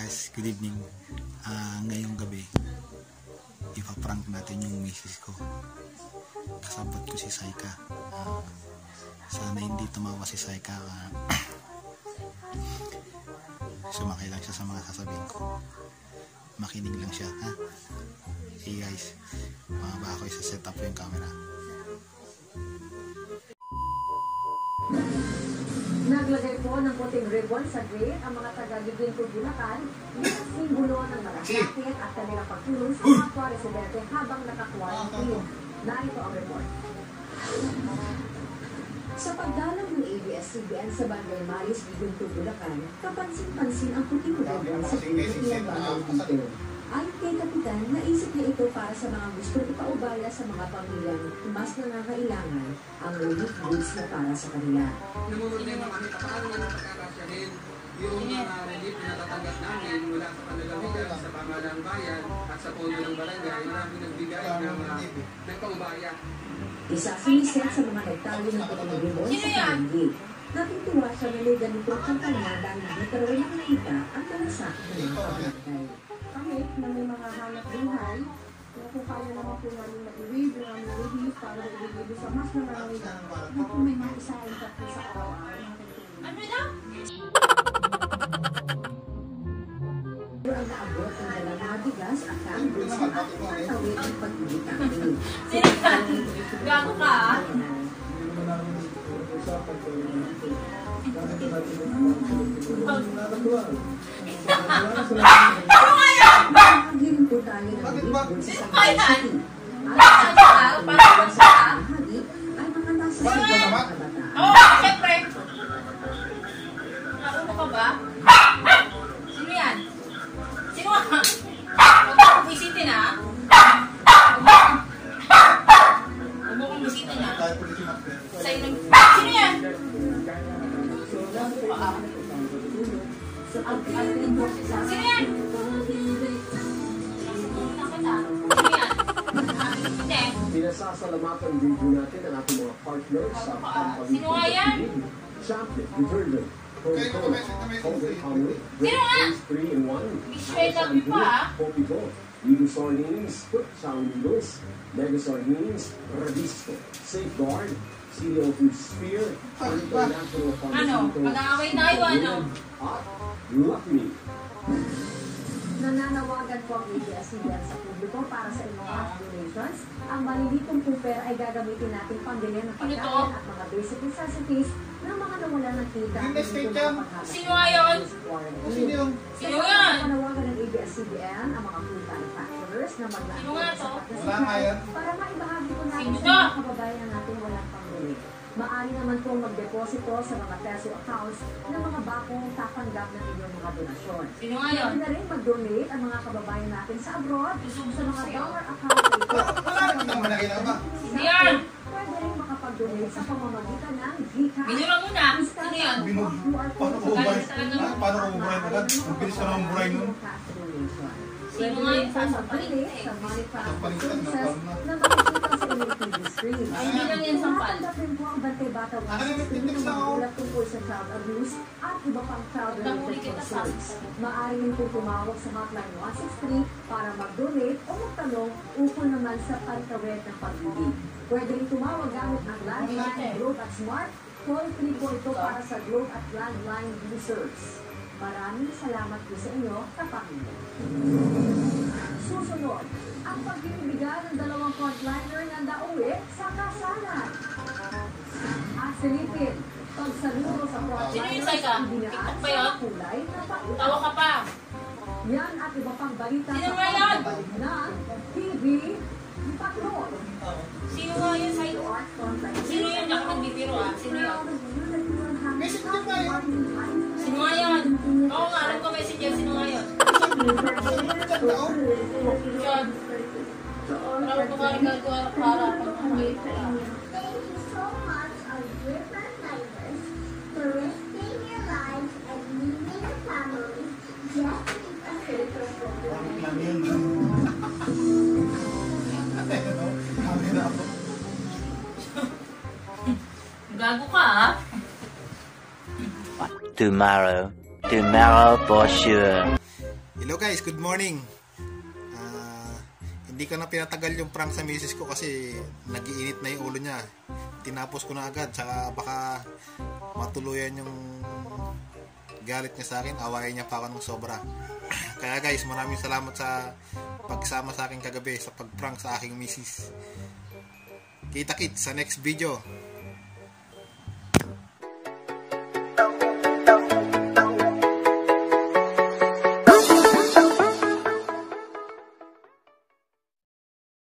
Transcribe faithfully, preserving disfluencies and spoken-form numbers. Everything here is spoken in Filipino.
guys, good evening. Uh, ngayong gabi, ipaprank natin yung misis ko. Kasabot ko si Saika. Uh, sana hindi tumawa si Saika. Uh, sumakay lang siya sa mga sasabihin ko. Makinig lang siya. Ha? Okay guys, mababa ako isa set up yung camera. Naglagay po ng puting ribbon sa gate ang mga taga-Giginto Bulacan na simbolo ng malasakit at kanilang pagtulong sa mga residente habang naka-quarantine. Narito ang report. Sa pagdalang ng A B S C B N sa Barangay Maris, Giginto, Bulacan, kapansin-pansin ang puting ribbon sa puting ilang bagay dito. Ayon kay Kapitan, naisip niya ito para sa mga gusto ipaubaya sa mga pamilyang mas nangangailangan ang relief goods na para sa kanila. Namumulay na kami paano na pagkakasyahin yung mga relief na natatanggap namin mula sa panlalawigan sa pamahalang bayan at sa pondo ng barangay. Marami nagbigay ng, uh, ng paubaya. Isa sinisend sa mga detalye ng puting ribbon sa palengke. Natutuwa siya na may ganito ang kalmadang hindi pero nakikita ang malasakit ng mga pamilya. Kami na may mga hanap buhay, kung kaya naman po namin mag-iwig, namin relief para mag-iwig sa mas na marami na kung may mga isahin ka po sa araw-araw. Ano na? Ang naabot ng dalang mga bigas at candles sa ating patawid ng pag-ibig. Sinasabi, gago ka ah? Ano nga yan? Magiging po tayo ng relief sa Sangkay City. At sa para sa bahagi ay mga nasa sa mga kabataan. Oo, syempre. Nauno ka ba? Sino yan? Sino ka? Huwag akong visitin ah. Huwag akong visitin ah. Sa'yo nang... Sino yan? Sino yan? Pinasasalamatan din po natin ang ating mga partners sa company. Sino nga yan? Champion Detergent. Colgate Hamlet. Sino nga? three in one. Visual love you pa ah. Poppy Gold. Lido Sardines. Put Sound Noodles. Mega Sardines. Radisco. Safeguard. C D O Food Sphere. International Ano? Pharmaceutical. Mag-aaway tayo ano? At Lucky Me. Nananawagan po ang A B S C B N sa publiko para sa inyong mga donations. Ang malilitong po pera ay gagamitin nating pambili ng pagkain at mga basic necessities ng mga nawalan ng kita. Sino nga yun? Sino yun? Sino yan? Nananawagan ng A B S C B N ang mga food manufacturers na Sino nga maglaan to? sa pagkasihan para maibahagi po natin Sino sa to? mga kababayan natin walang pambili. Maaari naman pong magdeposito sa mga peso accounts ng mga bakong tatanggap ng inyong mga donasyon. Sino nga yun? Pwede na rin mag-donate ang mga kababayan natin sa abroad sa mga dollar account. Sino yan? Pwede rin makapag-donate sa pamamagitan ng Gcash. Binura muna. Sino yan? Paano ko buray? Paano ko buray agad? Ang bilis ka naman buray nun. Sino nga yung sasampalin eh? Sa manufacturing process na makikita sa inyong T V screen. Ay, hindi lang yan sampal. Natanggap rin po ang Bantay Bata one sixteen ng mga ulat tungkol sa child abuse at iba pang child-related concerns. Maaari rin po tumawag sa hotline one six three para mag-donate o magtanong ukol naman sa pantawid ng pag-ibig. Pwede rin tumawag gamit ang landline, Globe at Smart. Toll free po ito para sa Globe at landline users. Maraming salamat po sa inyo, kapamilya. Susunod, ang pagbibigyan ng dalawang frontliner na nauwi sa kasalan. At silipin, pagsaluro sa frontliner, Sino yung Saika? TikTok pa yun? kulay na pakita. Tawa ka pa. Yan at iba pang balita Sino sa nga yan? pagbabalik ng T V Patrol. Sino nga yun sa'yo? Sino yun? Ako nagbibiro ah. Sino yun? Sino nga yun? Oo nga, alam ko messenger. Sino nga yun? John. Para ko ka rin gagawa para pag kumait ko lang. Thank you so much, our dear frontliners, for risking your lives and leaving your families just to keep us safe from the Gago ka ah. Tomorrow. Tomorrow for sure. Hello guys, good morning. Uh, hindi ko na pinatagal yung prank sa misis ko kasi nag-iinit na yung ulo niya. Tinapos ko na agad, tsaka baka matuluyan yung galit niya sa akin, awayin niya pa ako ng sobra. Kaya guys, maraming salamat sa pagsama sa akin kagabi sa pag-prank sa aking misis. Kita-kits sa next video.